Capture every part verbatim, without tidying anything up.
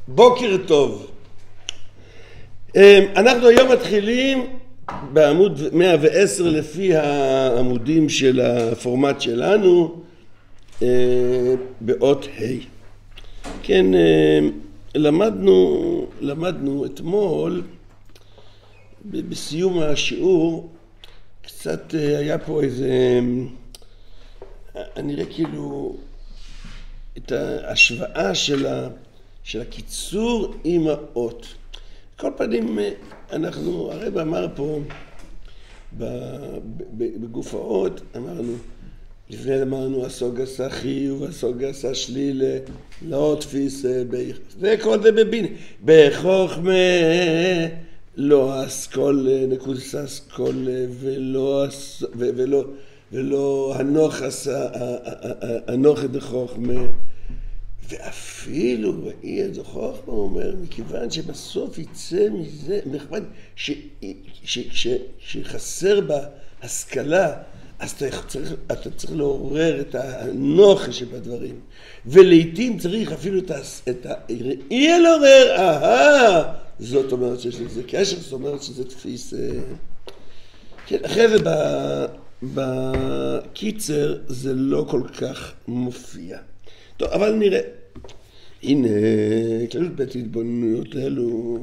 בוקר טוב. אנחנו היום מתחילים בעמוד מאה ועשר לפי העמודים של הפורמט שלנו באות ה'. כן, למדנו, למדנו אתמול בסיום השיעור, קצת היה פה איזה, אני נראה כאילו את ההשוואה של ה... של הקיצור עם האות. כל פנים אנחנו, הרב אמר פה בגוף האות, אמרנו, לפני אמרנו הסוג עשה חיוב, הסוג עשה שלילה, לא תפיס, זה כל זה בבין, בחוכמה לא אסכול נקודס אסכול ולא ולא ולא הנוח עשה הנוח את החוכמה, ואפילו ראי את החוכמה אומר, מכיוון שבסוף יצא מזה, מכיוון שחסר בה השכלה, אז אתה צריך, אתה צריך לעורר את הנוח שבדברים, ולעיתים צריך אפילו את הראי לעורר, אהה, זאת אומרת שיש לזה קשר, זאת אומרת שזה תפיס, כן, אחרי זה בקיצר זה לא כל כך מופיע. טוב, אבל נראה. הנה, כללות בית התבוננויות האלו.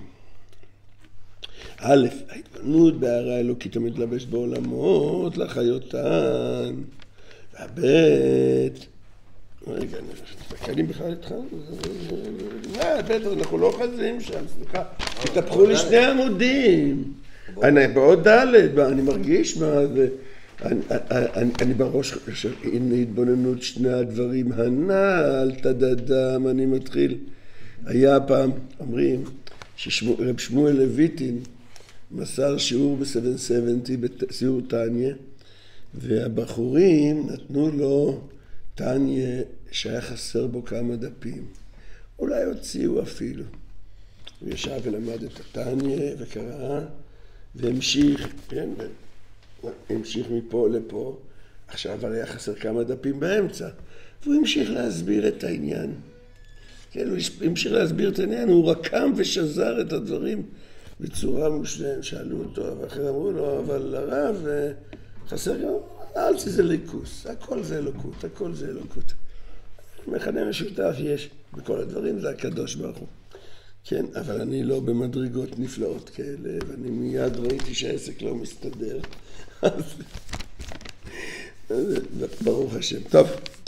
א', ההתבוננות בהערה אלוקית המתלבשת בעולמות לחיותן. והבית, רגע, נתקלים בכלל איתך? לא, פטר, אנחנו לא חזים שם, סליחה. התהפכו לי שני עמודים. אני בעוד ד', אני מרגיש מה זה. אני, אני, אני בראש חושב, הנה התבוננות שני הדברים הנ"ל, תדדם, אני מתחיל. היה פעם, אומרים, שרב שמואל לויטין מסר שיעור ב-שבע שבעים בסיור תניא, והבחורים נתנו לו תניא שהיה חסר בו כמה דפים. אולי הוציאו אפילו. הוא ישב ולמד את התניא וקרא, והמשיך, כן, המשיך מפה לפה, עכשיו היה חסר כמה דפים באמצע, והוא המשיך להסביר את העניין. כן, הוא המשיך להסביר את העניין, הוא רקם ושזר את הדברים בצורה מושלמת. שאלו אותו, ואחר אמרו לו, אבל הרב, חסר גם, אל זה ליכוס, הכל זה אלוקות, הכל זה אלוקות. מכנה משותף יש בכל הדברים, זה הקדוש ברוך הוא. כן, אבל אני לא במדרגות נפלאות כאלה, ואני מיד ראיתי שהעסק לא מסתדר. ברוך השם. טוב,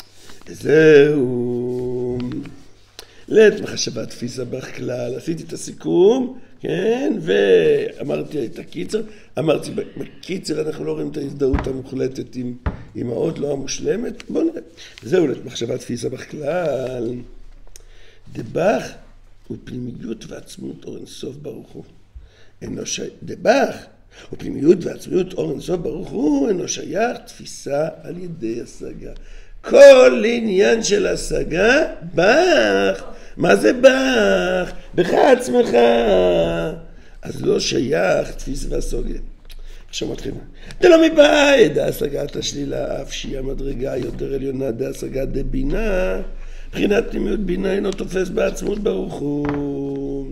זהו. לעת מחשבה תפיסה בכלל. עשיתי את הסיכום, כן, ואמרתי את הקיצר. אמרתי, בקיצר אנחנו לא רואים את ההזדהות המוחלטת עם, עם האות לא המושלמת. בואו נראה. זהו, לעת מחשבה תפיסה בכלל. דבח ופנימיות ועצמות אור אינסוף ברוך הוא. אינו שייך, דבח ופנימיות ועצמות אור אינסוף ברוך הוא אינו שייך תפיסה על ידי השגה. כל עניין של השגה, בח. מה זה בח? בך עצמך. אז לא שייך תפיסה והסוגיה. עכשיו מתחילים. זה לא מבעי, דה השגת השלילה, אף שהיא המדרגה יותר עליונה, דה השגת דה בינה, מבחינת פנימיות בינה אינו תופס בעצמות ברוך הוא.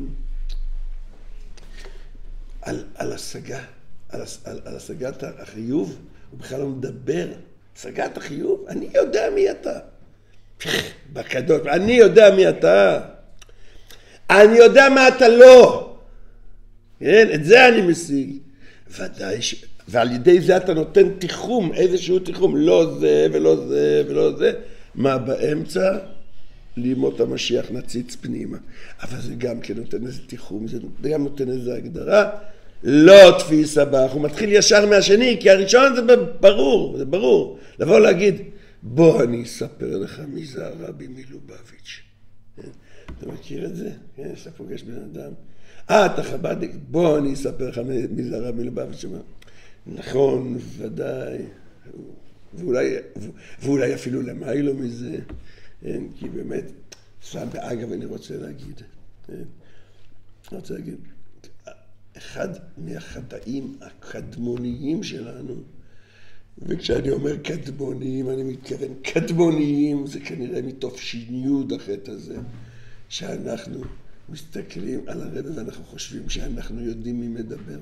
על, על השגה, על, על, על השגת החיוב, הוא בכלל לא מדבר. השגת החיוב, אני יודע מי אתה. בקדוש, אני יודע מי אתה. אני יודע מה אתה לא. כן, את זה אני משיג. ודאי ש... ועל ידי זה אתה נותן תיחום, איזשהו תיחום, לא זה ולא זה ולא זה. מה באמצע? לימות המשיח נציץ פנימה. אבל זה גם כן נותן איזה תיחום, זה גם נותן איזה הגדרה. לא תפיסה בך, הוא מתחיל ישר מהשני, כי הראשון זה ברור, זה ברור. לבוא להגיד, בוא אני אספר לך מי זה הרבי מלובביץ'. אתה מכיר את זה? כן, שאתה פוגש בן אדם. אה, אתה חב"דניק, בוא אני אספר לך מי זה הרבי מלובביץ'. נכון, ודאי. ואולי, ואולי אפילו למיילו מזה. כי באמת, סתם באגב אני רוצה להגיד. אני רוצה להגיד. אחד מהחטאים הקדמוניים שלנו, וכשאני אומר קדמוניים, אני מתכוון קדמוניים, זה כנראה מתוך שיניות החטא הזה, שאנחנו מסתכלים על הרב ואנחנו חושבים שאנחנו יודעים מי מדבר.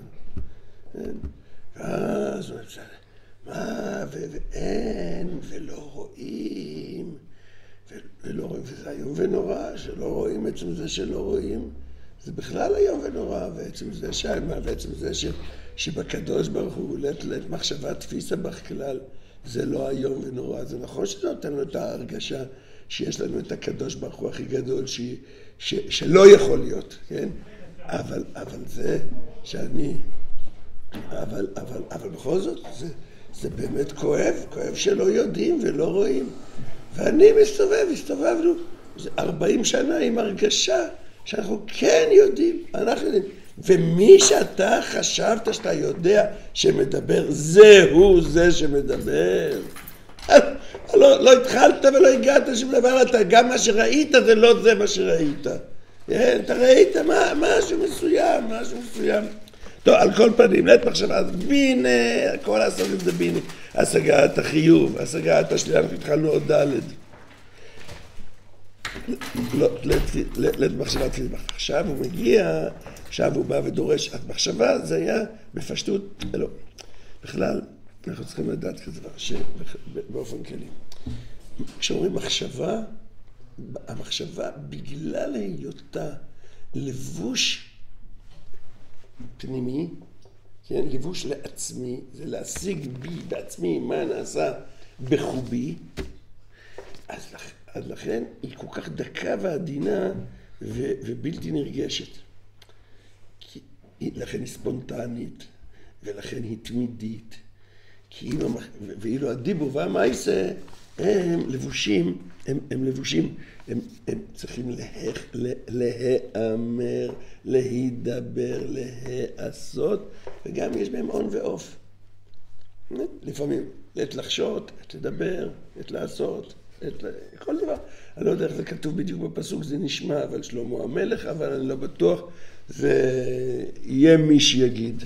ואז הוא אומר, מה, ואין, ולא רואים, ולא רואים, וזה היום ונורא, שלא רואים עצם זה שלא רואים. זה בכלל היום ונורא, ועצם זה שמה, ועצם זה ש, שבקדוש ברוך הוא לת לת מחשבה תפיסה בכלל, זה לא היום ונורא. זה נכון שזה נותן לו את ההרגשה שיש לנו את הקדוש ברוך הוא הכי גדול, ש, ש, שלא יכול להיות, כן? אבל, אבל זה שאני, אבל, אבל, אבל בכל זאת, זה, זה באמת כואב, כואב שלא יודעים ולא רואים. ואני מסתובב, הסתובבנו ארבעים שנה עם הרגשה, שאנחנו כן יודעים, אנחנו יודעים. ומי שאתה חשבת שאתה יודע שמדבר, זהו זה שמדבר. לא, לא התחלת ולא הגעת שום דבר, אתה גם מה שראית זה לא זה מה שראית. אתה ראית מה, משהו מסוים, משהו מסוים. טוב, על כל פנים, לעת מחשבה, אז בינה, כל הסוגים זה בינה. השגת החיוב, השגת השלילה, אנחנו התחלנו עוד ד'. לא, לעת מחשבה תפילה. עכשיו הוא מגיע, עכשיו הוא בא ודורש, אז מחשבה זה היה בפשטות, לא. בכלל, אנחנו צריכים לדעת כזה דבר, שבאופן כללי. כשאומרים מחשבה, המחשבה בגלל היותה לבוש פנימי, כן, לבוש לעצמי, זה להשיג בי בעצמי מה נעשה בחובי, אז, לכ, אז לכן היא כל כך דקה ועדינה ו, ובלתי נרגשת. כי, לכן היא ספונטנית, ולכן היא תמידית. כי אם, ואילו הדיבור והמעשה הם לבושים, הם, הם לבושים, הם, הם צריכים לה, לה, להאמר, להידבר, להעשות, וגם יש בהם און ואוף. לפעמים, לעת לחשות, לעת לדבר, לעת לעשות, לעת, כל דבר. אני לא יודע איך זה כתוב בדיוק בפסוק, זה נשמע, אבל שלמה המלך, אבל אני לא בטוח, זה יהיה מי שיגיד.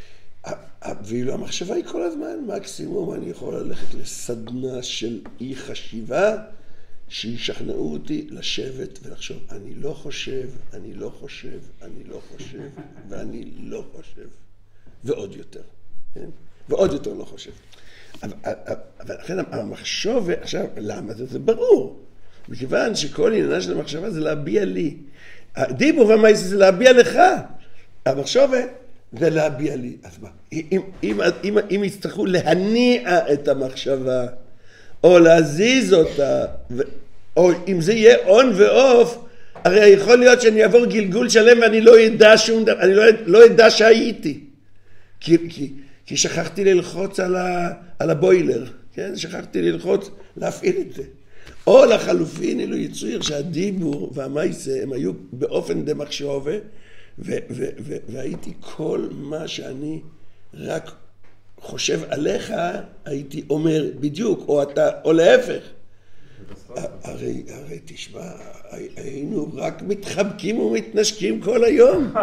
ואילו המחשבה היא כל הזמן, מקסימום אני יכול ללכת לסדנה של אי חשיבה, שישכנעו אותי לשבת ולחשוב, אני לא חושב, אני לא חושב, אני לא חושב, ואני לא חושב, ועוד יותר, כן? ועוד יותר לא חושב. אבל, אבל לכן המחשוב, עכשיו, למה זה? זה ברור. מכיוון שכל עניינה של המחשבה זה להביע לי. הדיבור והמעשה זה להביע לך. המחשוב זה להביע לי. אז מה? אם, אם, אם, אם יצטרכו להניע את המחשבה, או להזיז אותה, ו... או אם זה יהיה און ואוף, הרי יכול להיות שאני אעבור גלגול שלם ואני לא ידע שום דבר, אני לא, לא ידע שהייתי. כי, כי, כי שכחתי ללחוץ על, ה, על הבוילר, כן? שכחתי ללחוץ, להפעיל את זה. או לחלופין, אלו יצויר שהדיבור והמעשה הם היו באופן דמחשבה, ו, ו, ו, והייתי כל מה שאני רק חושב עליך, הייתי אומר בדיוק, או אתה, או להפך. הרי, הרי תשמע, היינו רק מתחבקים ומתנשקים כל היום.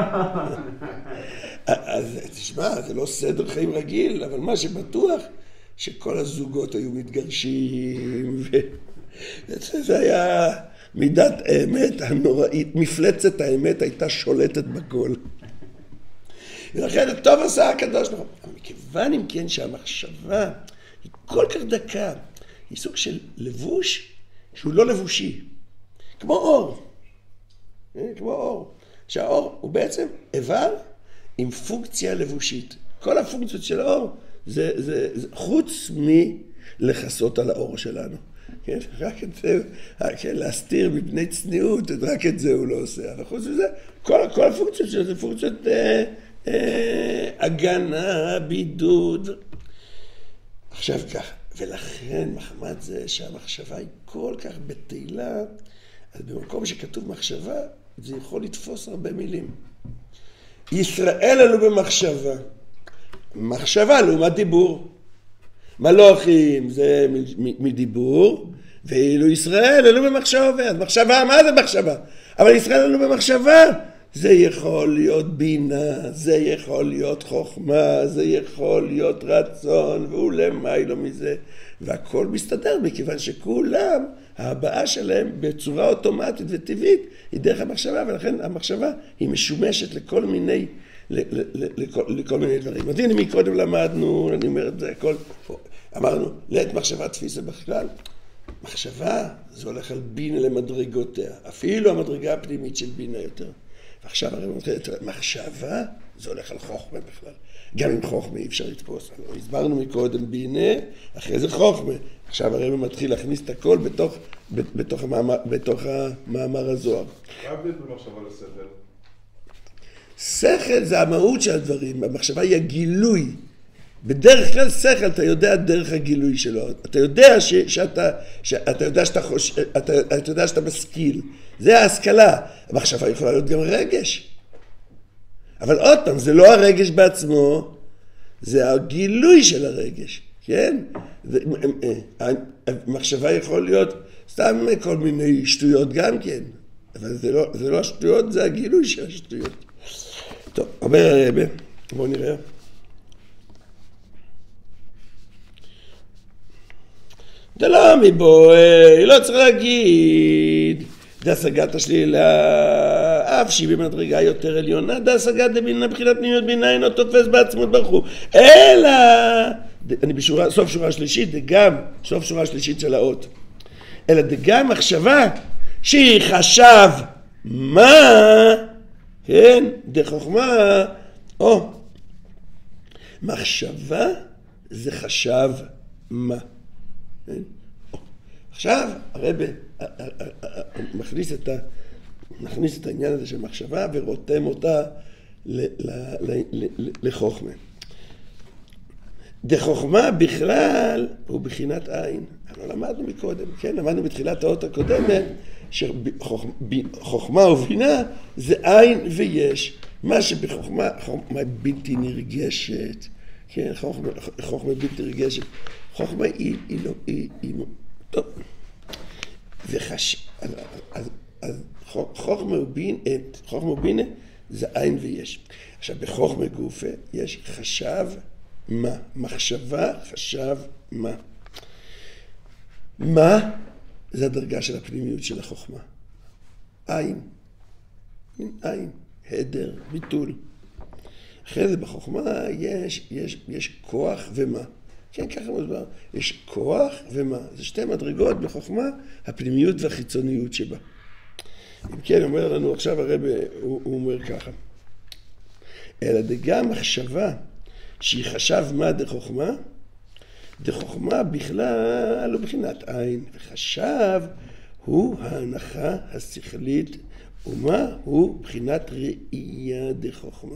אז תשמע, זה לא סדר חיים רגיל, אבל מה שבטוח, שכל הזוגות היו מתגרשים, וזה היה מידת האמת הנוראית, מפלצת האמת הייתה שולטת בכל. ולכן טוב עשה הקדוש ברוך הוא. אבל מכיוון אם כן שהמחשבה היא כל כך דקה, היא סוג של לבוש שהוא לא לבושי, כמו אור, כמו אור, שהאור הוא בעצם איבר עם פונקציה לבושית. כל הפונקציות של האור זה, זה, זה חוץ מלחסות על האור שלנו. כן? רק את זה, כן, להסתיר מפני צניעות, רק את זה הוא לא עושה. אבל חוץ מזה, כל, כל הפונקציות שלו זה פונקציות אה, אה, הגנה, בידוד. עכשיו ככה, ולכן מחמת זה שהמחשבה היא כל כך בתהילה, אז במקום שכתוב מחשבה, זה יכול לתפוס הרבה מילים. ישראל עלו במחשבה. מחשבה לעומת דיבור. מלוכים זה מדיבור, ואילו ישראל עלו במחשבה. אז מחשבה, מה זה מחשבה? אבל ישראל עלו במחשבה, זה יכול להיות בינה, זה יכול להיות חוכמה, זה יכול להיות רצון, והוא למיילו מזה. והכל מסתדר מכיוון שכולם, ההבעה שלהם בצורה אוטומטית וטבעית היא דרך המחשבה, ולכן המחשבה היא משומשת לכל מיני, לכל, לכל מיני דברים. אז הנה מקודם למדנו, אני אומר את זה הכל, אמרנו, לעת מחשבה תפיסה בכלל. מחשבה זה הולך על בינה למדרגותיה, אפילו המדרגה הפנימית של בינה יותר. ועכשיו הרי מחשבה זה הולך על חוכמה בכלל. גם עם חוכמה אי אפשר לתפוס. הסברנו מקודם בינה, אחרי זה חוכמה. עכשיו הרי מתחיל להכניס את הכל בתוך, בתוך, המאמר, בתוך המאמר הזוהר. מה הבית במחשבה לשכל? שכל זה המהות של הדברים. המחשבה היא הגילוי. בדרך כלל שכל אתה יודע דרך הגילוי שלו. אתה יודע ש, שאתה, שאתה יודע שאתה חוש, אתה, אתה יודע שאתה משכיל. זה ההשכלה. המחשבה יכולה להיות גם רגש. אבל עוד פעם, זה לא הרגש בעצמו, זה הגילוי של הרגש, כן? המחשבה יכול להיות סתם כל מיני שטויות גם כן, אבל זה לא, זה לא השטויות, זה הגילוי של השטויות. טוב, אומר הרבה, בואו נראה. זה לא מבואי, לא צריך להגיד. זה השגת השלילה, אף שהיא במדרגה יותר עליונה, זה השגת דבינה בחינת פנימיות בינה אינו תופס בעצמות ברוך הוא. אלא, אני בשורה, סוף שורה שלישית, זה גם, סוף שורה שלישית של האות. אלא זה גם מחשבה שהיא חשב מה, כן, זה חוכמה, או, מחשבה זה חשב מה. כן? עכשיו הרב מכניס את, ה, מכניס את העניין הזה של מחשבה ורותם אותה ל, ל, ל, ל, ל, לחוכמה. דחוכמה בכלל הוא בחינת עין. אנחנו למדנו מקודם, כן? למדנו בתחילת האות הקודמת שחוכמה ובינה זה עין ויש. מה שבחוכמה, חוכמה בלתי נרגשת, כן? חוכמה, חוכמה בלתי נרגשת. חוכמה היא, היא לא, היא, היא לא. טוב, וחש... אז, אז, אז חוכמה ובינה, חוכמה ובינה זה עין ויש. עכשיו, בחוכמה גופה יש חשב מה, מחשבה חשב מה. מה זה הדרגה של הפנימיות של החוכמה? עין, מין עין, הדר, ביטול. אחרי זה בחוכמה יש, יש, יש כוח ומה. כן, ככה מוסבר. יש כוח ומה. זה שתי מדרגות בחוכמה, הפנימיות והחיצוניות שבה. אם כן, אומר לנו עכשיו הרב, הוא, הוא אומר ככה. אלא דגם מחשבה שהיא חשב מה דחוכמה, דחוכמה בכלל הוא בחינת עין, וחשב הוא ההנחה השכלית, ומה הוא בחינת ראייה דחוכמה.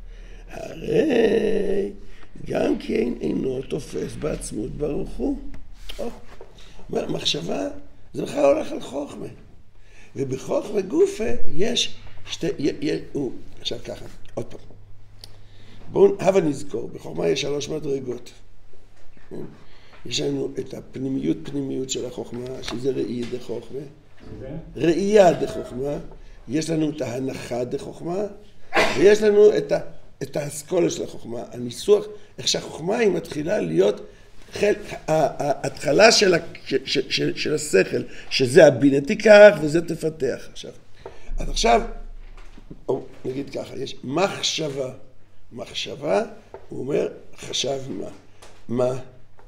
הרי גם כן אינו תופס בעצמות ברוך הוא. או, מחשבה זה בכלל הולך על חוכמה. ובחוכמה גופה יש שתי, יש, הוא, עכשיו ככה, עוד פעם. בואו, הבה נזכור, בחוכמה יש שלוש מדרגות. יש לנו את הפנימיות פנימיות של החוכמה, שזה ראייה דחוכמה. ראייה דחוכמה. יש לנו את ההנחה דחוכמה, ויש לנו את ה... את האסכולה של החוכמה, הניסוח, איך שהחוכמה היא מתחילה להיות חל, ההתחלה של, של, של, של השכל, שזה הבינה תיקח וזה תפתח. עכשיו, אז עכשיו, או, נגיד ככה, יש מחשבה. מחשבה, הוא אומר, חשב מה? מה?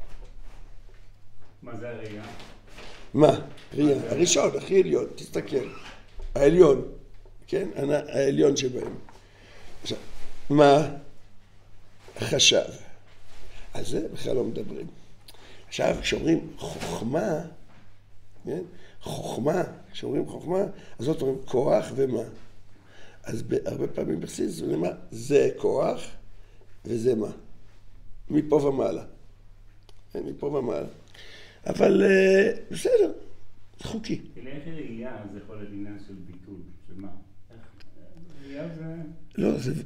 מה זה הראייה? מה? ראייה. הראשון, הכי עליון, תסתכל. העליון, כן? העליון שבהם. עכשיו, מה חשב? על זה בכלל לא מדברים. עכשיו, כשאומרים חוכמה, כן? חוכמה, כשאומרים חוכמה, אז זאת אומרים כוח ומה? אז הרבה פעמים בחסידות זה מה? זה כוח וזה מה? מפה ומעלה. מפה ומעלה. אבל בסדר, זה חוקי. אלא איך ראייה זה יכול להיות עניין של ביטול, של מה? ראייה זה... לא, זה...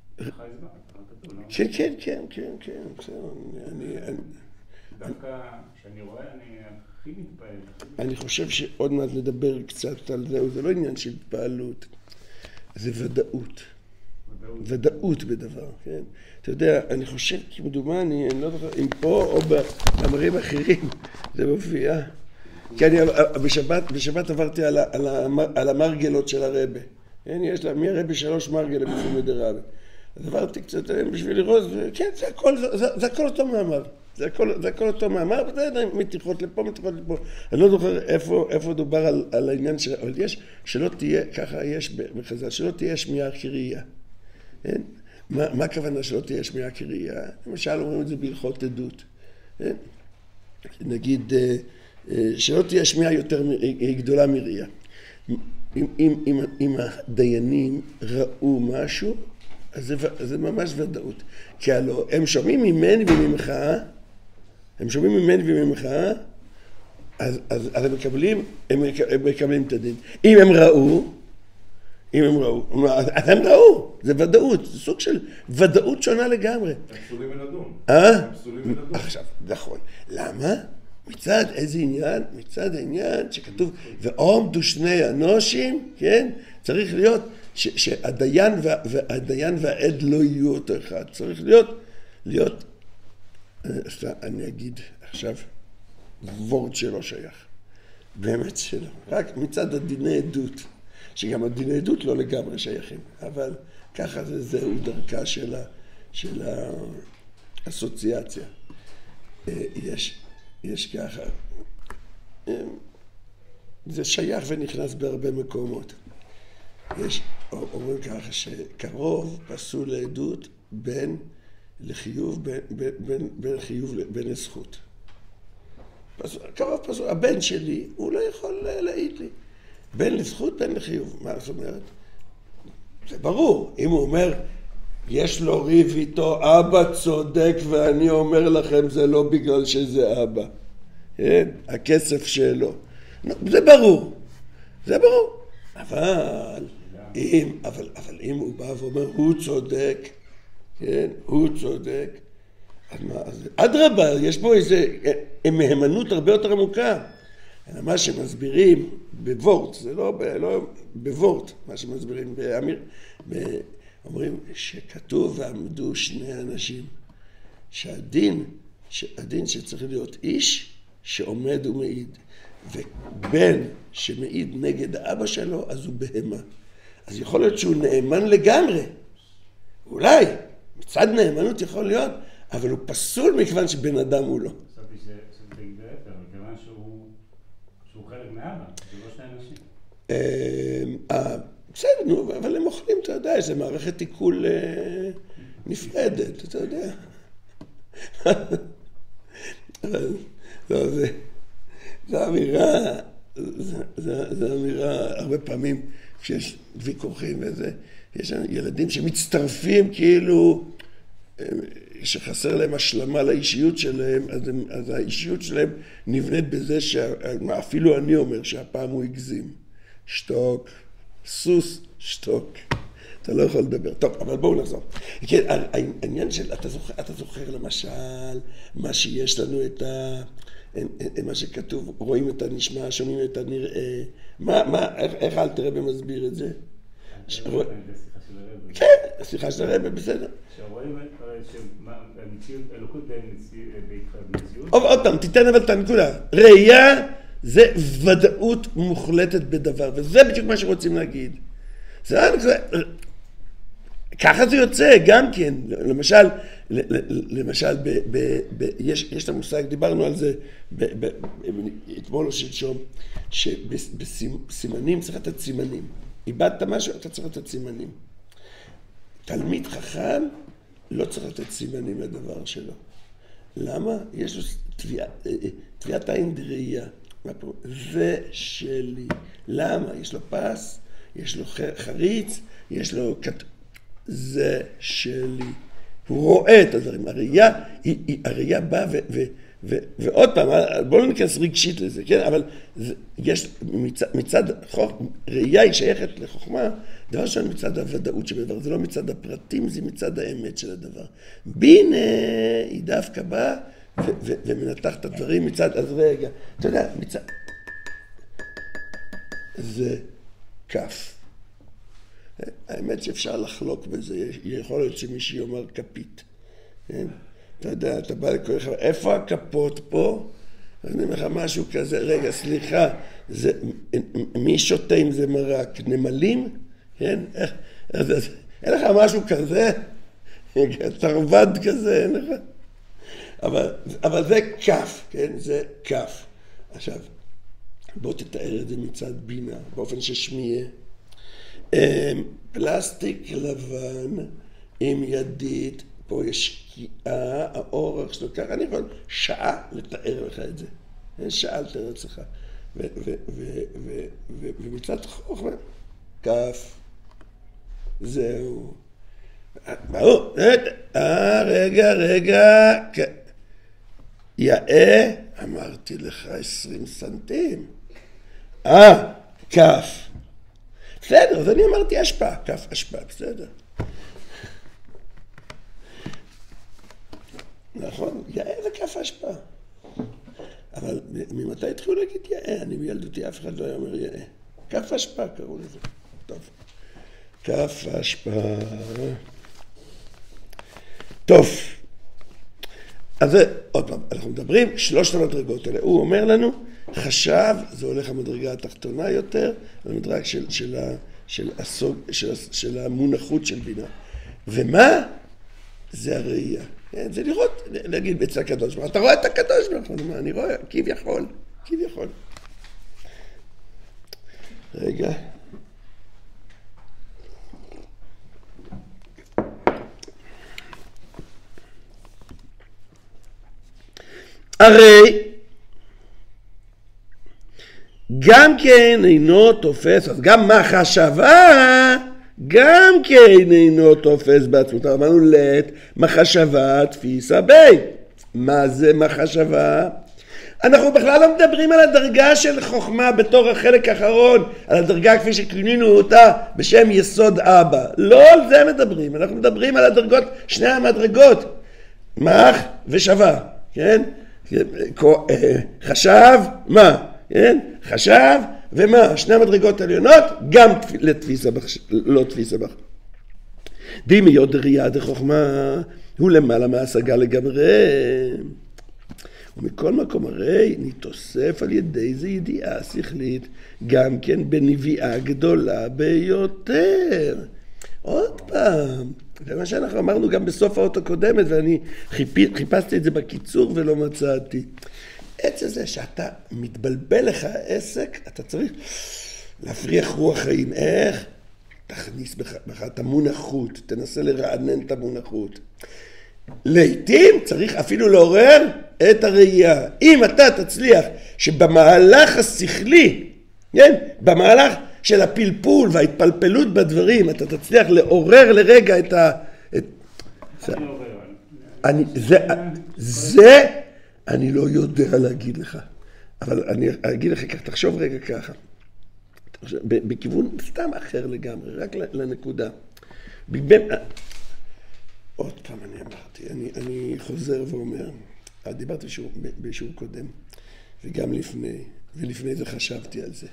כן, כן, כן, כן, כן, בסדר, אני... דווקא כשאני רואה, אני הכי מתפעל. אני חושב שעוד מעט נדבר קצת על זה, זה לא עניין של התפעלות. זה ודאות. ודאות בדבר, כן? אתה יודע, אני חושב, כמדומני, אני לא זוכר, אם פה או במאמרים אחרים, זה מופיע. כי אני בשבת, בשבת עברתי על, על, על המרגלות של הרבה. כן, יש לה, מי הרבה שלוש מרגלות בפני דרבה. אז עברתי קצת בשביל לראות, כן, זה הכל, זה, זה, זה הכל אותו מאמר. זה הכל, זה הכל אותו מאמר, וזה מתיחות לפה, מתיחות לפה. אני לא זוכר איפה, איפה דובר על, על העניין של, אבל יש, שלא תהיה, ככה יש בחז"ל, שלא תהיה שמיעה כראייה. כן? מה, מה הכוונה שלא תהיה שמיעה כראייה? למשל אומרים את זה בהלכות עדות. כן? נגיד, שלא תהיה שמיעה יותר גדולה מראייה. אם, אם, אם, אם הדיינים ראו משהו, אז זה, זה ממש ודאות. כי הלוא הם שומעים ממני וממך, הם שומעים ממני וממך, אז, אז, אז הם מקבלים, הם, הם מקבלים את הדין. אם הם ראו, אם הם ראו, אז הם ראו, זה ודאות, זה סוג של ודאות שונה לגמרי. הם פסולים מלדון. אה? הם פסולים מלדון. עכשיו, נכון. למה? מצד איזה עניין? מצד העניין שכתוב, ועומדו שני אנושים, כן? צריך להיות ש, שהדיין וה, והדיין והעד לא יהיו אותו אחד. צריך להיות, להיות, אני אגיד עכשיו, וורד שלא שייך. באמת שלא. רק מצד הדיני עדות. שגם הדיני עדות לא לגמרי שייכים, אבל ככה זה, זהו דרכה של, ה, של האסוציאציה. יש, יש ככה, זה שייך ונכנס בהרבה מקומות. יש, אומרים ככה שקרוב פסול לעדות בין לחיוב, בין, בין, בין, בין חיוב, בין לזכות. קרוב פסול, הבן שלי, הוא לא יכול להעיד לי. בין לזכות, בין לחיוב. מה זאת אומרת? זה ברור. אם הוא אומר, יש לו ריב איתו, אבא צודק, ואני אומר לכם, זה לא בגלל שזה אבא. כן? הכסף שלו. זה ברור. זה ברור. אבל, אם, אבל, אבל אם הוא בא ואומר, הוא צודק, כן? הוא צודק, אז מה, אז אדרבה, יש פה איזו מהימנות הרבה יותר עמוקה. מה שמסבירים בוורט, זה לא, ב, לא בוורט, מה שמסבירים באמיר, ב, אומרים שכתוב ועמדו שני אנשים, שהדין, שהדין שצריך להיות איש שעומד ומעיד, ובן שמעיד נגד האבא שלו, אז הוא בהמה. אז יכול להיות שהוא נאמן לגמרי, אולי, מצד נאמנות יכול להיות, אבל הוא פסול מכיוון שבן אדם הוא לא. חשבתי שזה להפך, מכיוון שהוא שהוא חלק מאבא, זה לא שני אנשים. אה, בסדר, נו, אבל הם אוכלים, אתה יודע, איזו מערכת עיכול נפרדת, אתה יודע. לא, זה, זה אמירה, זה אמירה, הרבה פעמים כשיש ויכוחים וזה, יש ילדים שמצטרפים כאילו, שחסר להם השלמה לאישיות שלהם, אז, הם, אז האישיות שלהם נבנית בזה שאפילו אני אומר שהפעם הוא הגזים. שתוק, סוס, שתוק. אתה לא יכול לדבר. טוב, אבל בואו נחזור. כן, העניין של, אתה זוכר, אתה זוכר למשל, מה שיש לנו את ה... מה שכתוב, רואים את הנשמע, שומעים את הנראה. מה, מה, איך, איך אל תראה במסביר את זה? כן, סליחה של הרב, בסדר. שרואים שהמציאות, אלוקות במציאות. עוד פעם, תיתן אבל את הנקודה. ראייה זה ודאות מוחלטת בדבר, וזה בדיוק מה שרוצים להגיד. ככה זה יוצא גם כן. למשל, למשל, יש את המושג, דיברנו על זה אתמול או שלשום, שבסימנים צריך לתת סימנים. איבדת משהו, אתה צריך לתת סימנים. תלמיד חכם לא צריך לתת סימנים לדבר שלו. למה? יש לו תביעת עין דראייה. זה שלי. למה? יש לו פס, יש לו חריץ, יש לו... זה שלי. הוא רואה את הדברים. הראייה, הראייה באה ו... ו ו- ועוד פעם, בואו לא ניכנס רגשית לזה, כן? אבל זה, יש מצד, מצד חוכמה, ראייה היא שייכת לחוכמה, דבר ראשון מצד הוודאות שבדבר, זה לא מצד הפרטים, זה מצד האמת של הדבר. בינה היא דווקא באה ו- ו- ומנתח את הדברים מצד, אז רגע, אתה יודע, מצד... זה כף. האמת שאפשר לחלוק בזה, יכול להיות שמישהו יאמר כפית, כן? אתה יודע, אתה בא לכל אחד, איפה הכפות פה? אז אני אומר לך משהו כזה, רגע, סליחה, זה, מי שותה אם זה מרק? נמלים? כן? אז, אז, אין לך משהו כזה? תרבד כזה, אין לך? אבל, אבל זה כף, כן? זה כף. עכשיו, בוא תתאר את זה מצד בינה, באופן ששמיע. פלסטיק לבן עם ידית, פה יש שקיעה, האורך שלו, ככה אני יכול שעה לתאר לך את זה. שעה לתאר את לך. ומצד חוכמה, כף, זהו. ברור, אה, רגע, רגע, יאה, אמרתי לך עשרים סנטים. אה, כף. בסדר, אז אני אמרתי השפעה, כף השפעה, בסדר. נכון, יאה זה כף השפעה. אבל ממתי התחילו להגיד יאה? אני בילדותי אף אחד לא היה אומר יאה. כף השפעה קראו לזה. טוב. כף השפעה. טוב. אז זה, עוד פעם, אנחנו מדברים שלושת המדרגות האלה. הוא אומר לנו, חשב, זה הולך המדרגה התחתונה יותר, המדרג של, של, ה, של, הסוג, של, של המונחות של בינה. ומה? זה הראייה. זה לראות, להגיד אצל הקדוש ברוך הוא, אתה רואה את הקדוש ברוך הוא? אני רואה, כביכול, כביכול. רגע. הרי גם כן אינו תופס, אז גם מחשבה, גם כן אינו תופס בעצמות. אמרנו לת, מחשבה תפיסה בי. מה זה מחשבה? אנחנו בכלל לא מדברים על הדרגה של חוכמה בתור החלק האחרון, על הדרגה כפי שכינינו אותה בשם יסוד אבא. לא על זה מדברים, אנחנו מדברים על הדרגות, שני המדרגות, מח ושווה, כן? חשב, מה? כן? חשב ומה? שני המדרגות העליונות, גם לתפיסה בך, לא תפיסה בך. דימי יודע ראייה דחוכמה, הוא למעלה מההשגה לגמרי. ומכל מקום הרי נתוסף על ידי זה ידיעה שכלית, גם כן בנביאה גדולה ביותר. עוד פעם, זה מה שאנחנו אמרנו גם בסוף האות הקודמת, ואני חיפשתי את זה בקיצור ולא מצאתי. עצם זה שאתה מתבלבל לך העסק, אתה צריך להפריח רוח חיים. איך? תכניס בך, בך את המונחות, תנסה לרענן את המונחות. לעתים צריך אפילו לעורר את הראייה. אם אתה תצליח שבמהלך השכלי, כן? במהלך של הפלפול וההתפלפלות בדברים, אתה תצליח לעורר לרגע את ה... את... אני, זה, זה אני לא יודע להגיד לך, אבל אני אגיד לך כך, תחשוב רגע ככה, בכיוון סתם אחר לגמרי, רק לנקודה. עוד פעם אני אמרתי, אני, אני חוזר ואומר, דיברתי בשיעור, בשיעור קודם, וגם לפני, ולפני זה חשבתי על זה.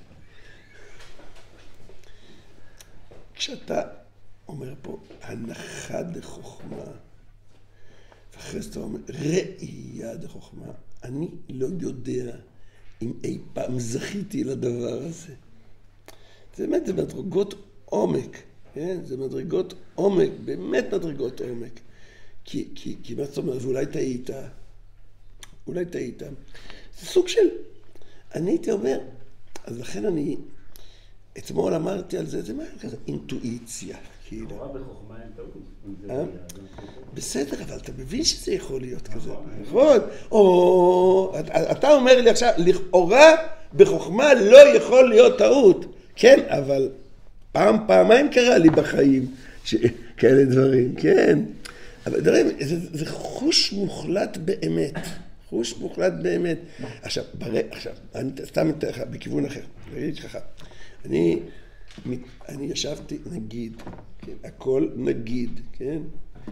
כשאתה אומר פה הנחה דחוכמה, ואחרי זה אתה אומר ראייה דחוכמה, אני לא יודע אם אי פעם זכיתי לדבר הזה. זה באמת, זה מדרגות עומק, כן? זה מדרגות עומק, באמת מדרגות עומק. כי, כי, כי מה זאת אומרת, ואולי טעית, אולי טעית. זה סוג של, אני הייתי אומר, אז לכן אני, אתמול אמרתי על זה, זה מה כזה, אינטואיציה. תורה בחוכמה אין טעות. בסדר, אבל אתה מבין שזה יכול להיות כזה, נכון? או, אתה אומר לי עכשיו, לכאורה בחוכמה לא יכול להיות טעות. כן, אבל פעם, פעמיים קרה לי בחיים כאלה דברים, כן. אבל דברים, זה, זה חוש מוחלט באמת, חוש מוחלט באמת. עכשיו, ברא, עכשיו, אני סתם אתן לך בכיוון אחר, נגיד ככה, אני, אני ישבתי נגיד, כן, הכל נגיד, כן.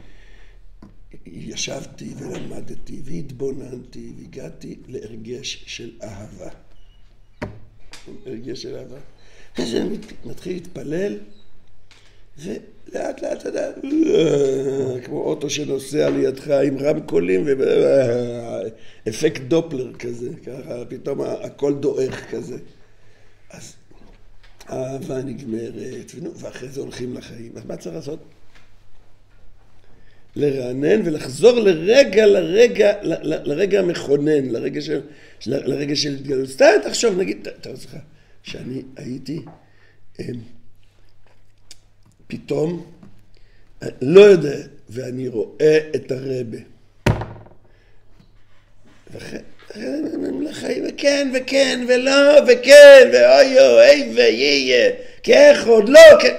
ישבתי ולמדתי והתבוננתי והגעתי להרגש של אהבה. הרגש של אהבה. אז אני מתחיל להתפלל, זה לאט לאט, אתה יודע, כמו אוטו שנוסע לידך עם רמקולים ואפקט דופלר כזה, ככה פתאום הכל דועך כזה. אז האהבה נגמרת, ואחרי זה הולכים לחיים. אז מה צריך לעשות? לרענן ולחזור לרגע, לרגע, לרגע המכונן, לרגע של, לרגע של התגלות. סתם תחשוב, נגיד, אתה רוצה לך, שאני הייתי פתאום, לא יודע, ואני רואה את הרבה. ואחרי, לחיים, וכן, וכן, ולא, וכן, ואוי, אוי, ויהיה, כך עוד לא, כן.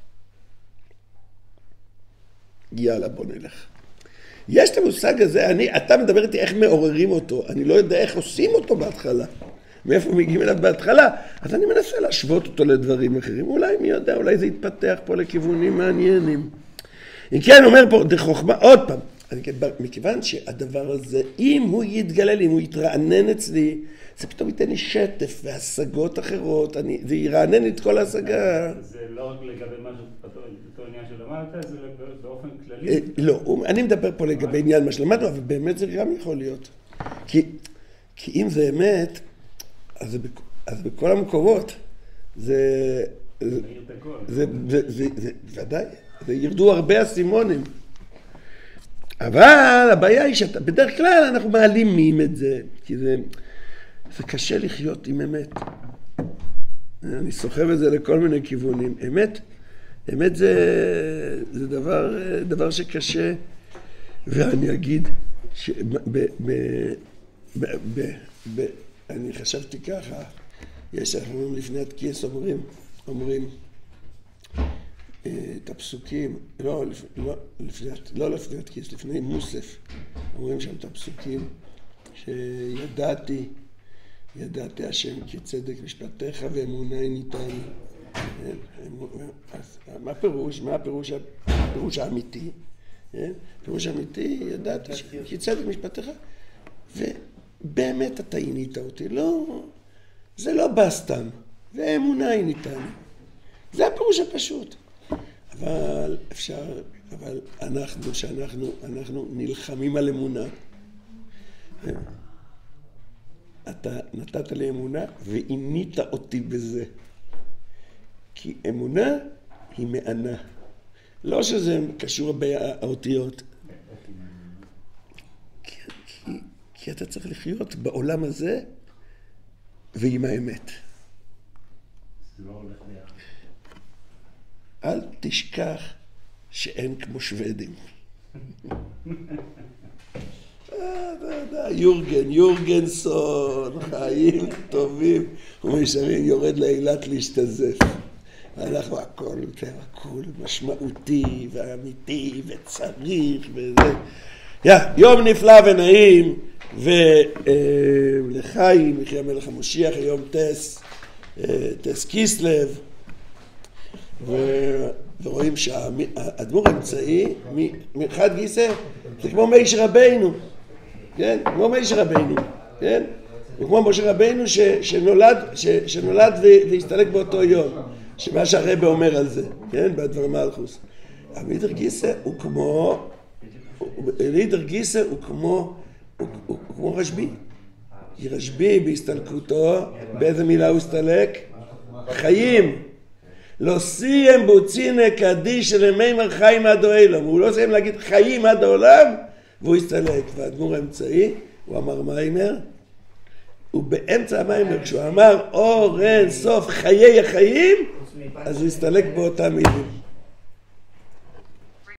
יאללה, בוא נלך. יש את המושג הזה, אני, אתה מדבר איתי איך מעוררים אותו, אני לא יודע איך עושים אותו בהתחלה, מאיפה מגיעים אליו בהתחלה, אז אני מנסה להשוות אותו לדברים אחרים, אולי מי יודע, אולי זה יתפתח פה לכיוונים מעניינים. אם כן, אומר פה, דחוכמה, עוד פעם, אני, מכיוון שהדבר הזה, אם הוא יתגלל, אם הוא יתרענן אצלי, זה פתאום ייתן לי שטף והשגות אחרות, אני, זה ירענן את כל ההשגה. זה לא רק לגבי משהו, אותו עניין שלמדת, זה באופן כללי? לא, אני מדבר פה לגבי עניין מה שלמדנו, אבל באמת זה גם יכול להיות. כי, כי אם זה אמת, אז, אז בכל המקומות, זה... זה מאיר את הכל. זה, זה, זה, זה, ודאי, זה ירדו הרבה אסימונים. אבל הבעיה היא שבדרך כלל אנחנו מעלימים את זה, כי זה... זה קשה לחיות עם אמת. אני סוחב את זה לכל מיני כיוונים. אמת, אמת זה, זה דבר, דבר שקשה, ואני אגיד ש... ב, ב, ב, ב, ב, אני חשבתי ככה, יש, אנחנו אומרים לפני התקיס, אומרים, אומרים את הפסוקים, לא, לא, לפני, לא לפני התקיס, לפני מוסף, אומרים שם את הפסוקים שידעתי, ידעתי השם כי צדק משפטיך ואמונה ניתן. אז מה פירוש? מה הפירוש, הפירוש האמיתי? פירוש האמיתי, ידעתי כי צדק משפטיך, ובאמת אתה עינית אותי. לא, זה לא בא סתם, ואמונה ניתן. זה הפירוש הפשוט. אבל אפשר, אבל אנחנו, שאנחנו, אנחנו נלחמים על אמונה. אתה נתת לי אמונה ועינית אותי בזה. כי אמונה היא מענה. לא שזה קשור באותיות. כי, כי, כי אתה צריך לחיות בעולם הזה ועם האמת. זה לא הולך ביחד. אל תשכח שאין כמו שוודים. יורגן, יורגנסון, חיים טובים, ומשרים יורד לאילת להשתזף. אנחנו הכל, הכל משמעותי ואמיתי וצריך וזה. יום נפלא ונעים, ולחיים, לחי המלך המשיח, היום טס, טס קיסלב, ורואים שהאדמו"ר האמצעי, מחד גיסא, זה כמו משה רבינו, כן? כמו משה רבינו, כן? וכמו משה רבינו ש, שנולד, ש, שנולד והסתלק באותו יום, שמה שהרבא אומר על זה, כן? בדבר מלכוס. המאידך גיסא הוא כמו, מאידך גיסא הוא כמו, הוא, הוא, הוא כמו רשב"י. כי רשב"י בהסתלקותו, באיזה מילה הוא הסתלק? חיים. לא סיים בוצינה קדיש למימר חיים עד העולם. הוא לא סיים להגיד חיים עד העולם, והוא הסתלק. והאדמו"ר האמצעי, הוא אמר מיימר, ובאמצע המיימר, כשהוא אמר אור אין סוף חיי החיים, אז הוא הסתלק באותם מילים.